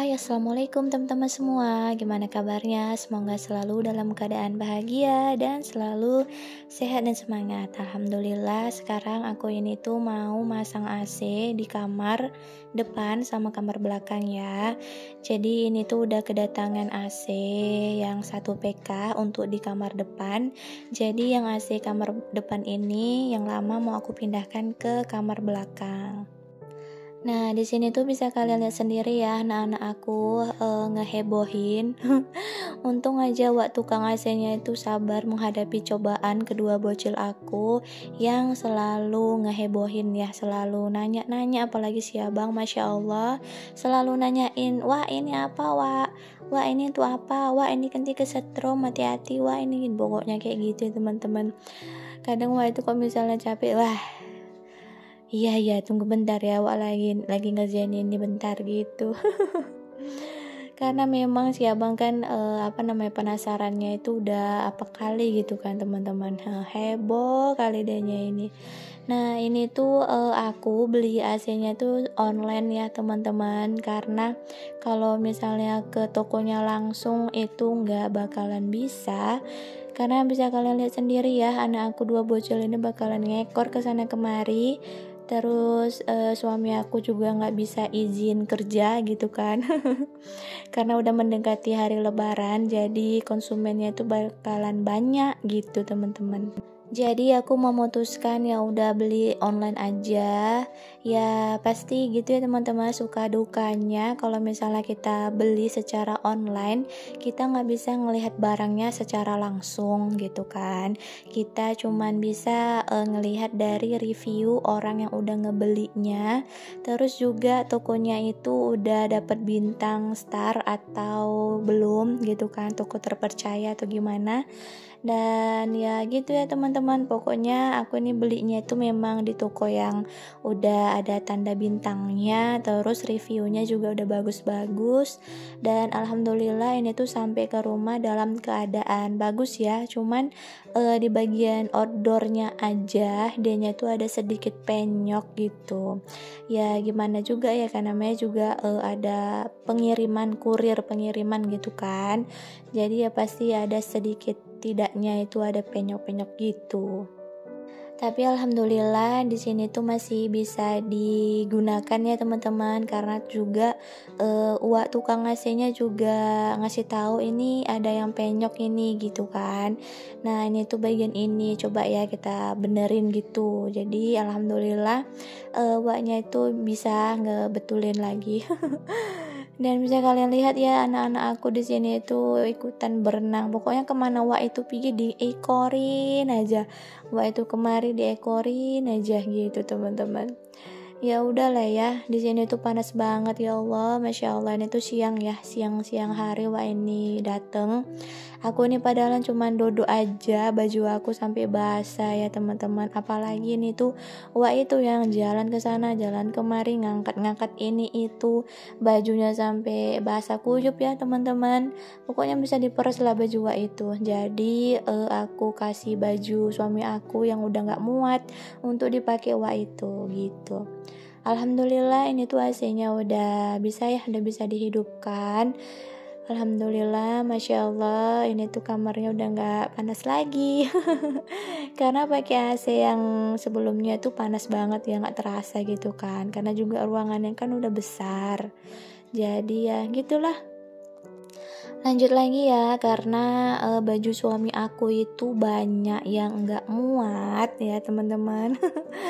Hai, assalamualaikum teman-teman semua. Gimana kabarnya? Semoga selalu dalam keadaan bahagia dan selalu sehat dan semangat. Alhamdulillah, sekarang aku ini tuh mau masang AC di kamar depan sama kamar belakang ya. Jadi ini tuh udah kedatangan AC yang 1 PK untuk di kamar depan. Jadi yang AC kamar depan ini yang lama mau aku pindahkan ke kamar belakang. Nah, di sini tuh bisa kalian lihat sendiri ya, anak-anak aku ngehebohin. Untung aja Wak tukang AC-nya itu sabar menghadapi cobaan kedua bocil aku yang selalu ngehebohin ya, selalu nanya-nanya, apalagi si abang, Masya Allah, selalu nanyain, wah ini apa Wak? Wah ini tuh apa? Wah ini nanti kesetrum, hati-hati, wah ini, pokoknya kayak gitu ya teman-teman. Kadang Wak itu kalau misalnya capek, wah iya tunggu bentar ya Wak, lagi ngerjain ini bentar gitu. Karena memang si abang kan penasarannya itu udah apa kali gitu kan teman-teman. Heboh kali dehnya ini. Nah ini tuh aku beli AC-nya tuh online ya teman-teman, karena kalau misalnya ke tokonya langsung itu nggak bakalan bisa. Karena bisa kalian lihat sendiri ya, anak aku 2 bocil ini bakalan ngekor ke sana kemari. Terus suami aku juga nggak bisa izin kerja gitu kan. Karena udah mendekati hari lebaran, jadi konsumennya itu bakalan banyak gitu teman-teman. Jadi aku memutuskan ya udah beli online aja. Ya pasti gitu ya teman-teman, suka dukanya kalau misalnya kita beli secara online, kita nggak bisa ngelihat barangnya secara langsung gitu kan. Kita cuman bisa ngelihat dari review orang yang udah ngebelinya. Terus juga tokonya itu udah dapat bintang star atau belum gitu kan, toko terpercaya atau gimana. Dan ya gitu ya teman-teman, pokoknya aku ini belinya itu memang di toko yang udah ada tanda bintangnya, terus reviewnya juga udah bagus-bagus. Dan alhamdulillah ini tuh sampai ke rumah dalam keadaan bagus ya. Cuman di bagian outdoornya aja dianya tuh ada sedikit penyok gitu. Ya gimana juga ya, karena namanya juga ada kurir pengiriman gitu kan. Jadi ya pasti ada sedikit tidaknya itu ada penyok-penyok gitu. Tapi alhamdulillah di sini tuh masih bisa digunakan ya teman-teman, karena juga Uak tukang AC-nya juga ngasih tahu ini ada yang penyok ini gitu kan. Nah, ini tuh bagian ini coba ya kita benerin gitu. Jadi alhamdulillah Uaknya itu bisa ngebetulin lagi. Dan bisa kalian lihat ya, anak-anak aku di sini itu ikutan berenang. Pokoknya kemana Wak itu pergi diekorin aja. Wak itu kemari diekorin aja gitu teman-teman. Ya udahlah ya, di sini tuh panas banget ya Allah, Masya Allah. Ini tuh siang ya, siang hari Wak ini dateng. Aku ini padahal cuma duduk aja, baju aku sampai basah ya teman-teman. Apalagi ini tuh Wak itu yang jalan ke sana, jalan kemari, ngangkat-ngangkat ini itu, bajunya sampai basah kuyup ya teman-teman. Pokoknya bisa diperes lah baju Wak itu. Jadi aku kasih baju suami aku yang udah nggak muat untuk dipakai Wak itu gitu. Alhamdulillah ini tuh AC-nya udah bisa dihidupkan. Alhamdulillah, Masya Allah, ini tuh kamarnya udah gak panas lagi. Karena pakai AC yang sebelumnya tuh panas banget ya, gak terasa gitu kan. Karena juga ruangannya kan udah besar. Jadi ya gitulah. Lanjut lagi ya, karena baju suami aku itu banyak yang nggak muat ya teman-teman.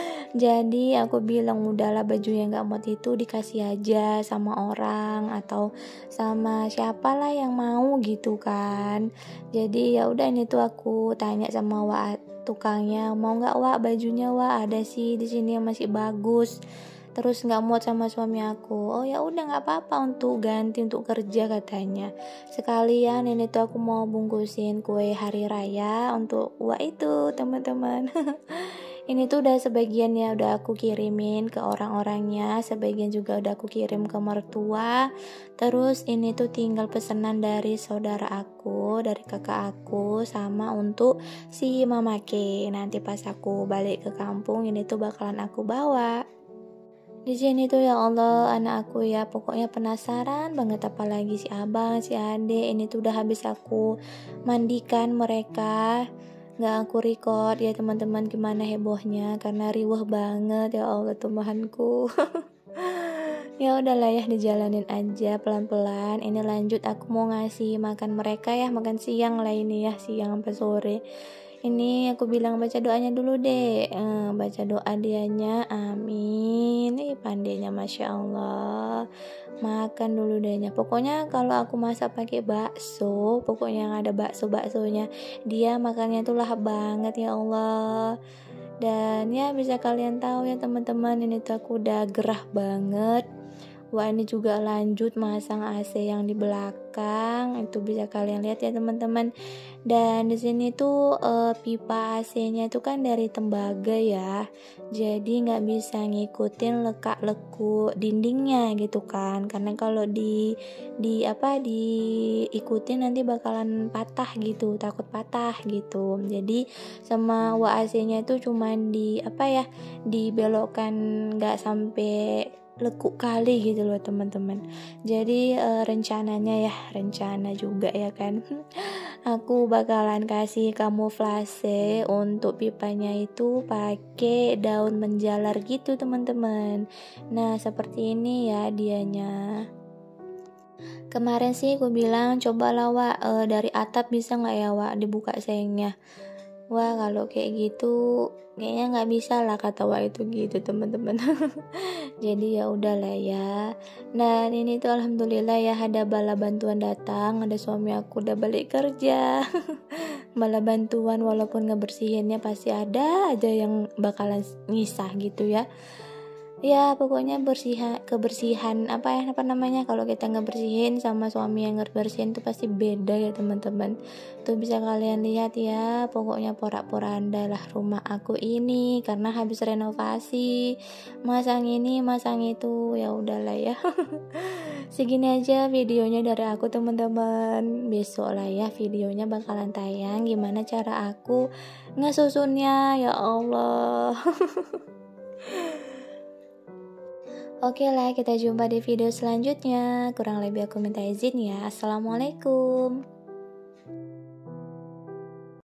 Jadi aku bilang udahlah, baju yang nggak muat itu dikasih aja sama orang atau sama siapalah yang mau gitu kan. Jadi ya udah, ini tuh aku tanya sama Wak tukangnya, mau nggak Wak bajunya Wak, ada sih di sini yang masih bagus. Terus nggak muat sama suami aku. Oh ya udah, nggak apa-apa, untuk ganti untuk kerja katanya. Sekalian ini tuh aku mau bungkusin kue hari raya untuk Wak itu teman-teman. Ini tuh udah sebagian ya udah aku kirimin ke orang-orangnya, sebagian juga udah aku kirim ke mertua. Terus ini tuh tinggal pesanan dari saudara aku, dari kakak aku, sama untuk si Mama K. Nanti pas aku balik ke kampung ini tuh bakalan aku bawa. Di sini tuh ya Allah, anak aku ya pokoknya penasaran banget, apalagi si abang, si ade ini tuh udah habis aku mandikan mereka. Nggak aku record ya teman-teman, gimana hebohnya karena riweh banget ya Allah Tuhanku. Ya udahlah ya, dijalanin aja pelan-pelan. Ini lanjut aku mau ngasih makan mereka ya, makan siang lah ini ya, siang sampai sore. Ini aku bilang baca doanya dulu deh. Baca doa dianya, amin. Pandainya masya Allah. Makan dulu dehnya. Pokoknya kalau aku masak pakai bakso, pokoknya yang ada baksonya, dia makannya tuh lahap banget ya Allah. Dan ya bisa kalian tahu ya teman-teman, ini tuh aku udah gerah banget. Wah, ini juga lanjut masang AC yang di belakang, itu bisa kalian lihat ya teman-teman. Dan di sini tuh pipa AC-nya itu kan dari tembaga ya, jadi nggak bisa ngikutin lekak-leku dindingnya gitu kan, karena kalau diikutin nanti bakalan patah gitu, takut patah gitu. Jadi sama AC-nya itu cuman dibelokkan nggak sampai lekuk kali gitu loh teman-teman. Jadi rencana juga ya kan. Aku bakalan kasih kamuflase untuk pipanya itu pakai daun menjalar gitu teman-teman. Nah seperti ini ya dianya. Kemarin sih aku bilang cobalah Wak, dari atap bisa nggak ya Wak dibuka sengnya. Wah kalau kayak gitu kayaknya nggak bisa lah kata Wak itu gitu teman-teman. Jadi ya udahlah ya. Dan ini tuh alhamdulillah ya, ada bala bantuan datang, ada suami aku udah balik kerja. Bala bantuan walaupun ngebersihinnya pasti ada aja yang bakalan ngisah gitu ya. Ya pokoknya kebersihan apa namanya, kalau kita ngebersihin sama suami yang ngebersihin tuh pasti beda ya teman-teman. Tuh bisa kalian lihat ya, pokoknya porak-poranda lah rumah aku ini karena habis renovasi, masang ini masang itu, ya udahlah ya. Segini aja videonya dari aku teman-teman. Besok lah ya videonya bakalan tayang gimana cara aku ngesusunnya ya Allah. Oke lah, kita jumpa di video selanjutnya. Kurang lebih aku minta izin ya. Assalamualaikum.